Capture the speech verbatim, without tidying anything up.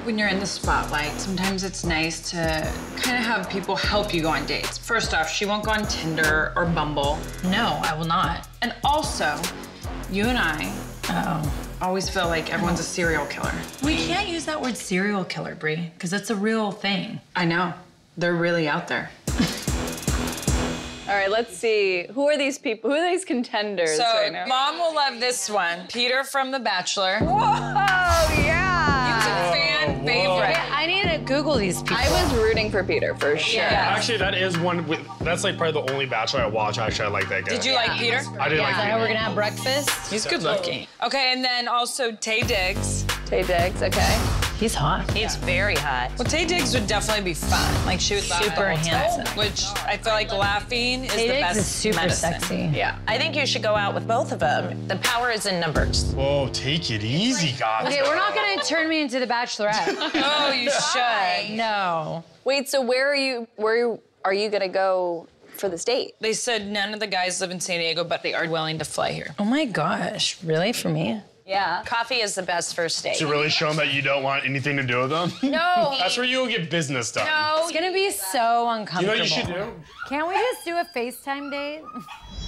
When you're in the spotlight, sometimes it's nice to kind of have people help you go on dates. First off, she won't go on Tinder or Bumble. No, I will not. And also, you and I Uh-oh. always feel like everyone's a serial killer. We can't use that word serial killer, Brie, because it's a real thing. I know. They're really out there. All right, let's see. Who are these people? Who are these contenders So, right now? Mom will love this one. Peter from The Bachelor. Whoa, yeah. He's a fan favorite. Yeah, I need to Google these people. I was rooting for Peter for sure. Yeah. Actually, that is one. With, that's like probably the only Bachelor I watch. Actually, I like that guy. Did you like Peter? I didn't Is like that how we're Peter. gonna have breakfast? He's good looking. Okay, and then also Taye Diggs. Taye Diggs, okay. He's hot. He's very hot. Well, Taye Diggs would definitely be fun. Like, she would laugh Super the whole handsome. time, which I feel like laughing is Taye the Diggs best is super medicine. sexy. Yeah. I think you should go out with both of them. The power is in numbers. Whoa, take it easy, guys. Okay, we're not gonna turn me into the Bachelorette. Oh, you should. No. Wait, so where are you, where are you gonna go for this date? They said none of the guys live in San Diego, but they are willing to fly here. Oh my gosh, really? For me? Yeah. Coffee is the best first date. To really show them that you don't want anything to do with them. No. That's where you'll get business done. No. It's gonna be so You know uncomfortable. what you should do? Can't we just do a FaceTime date?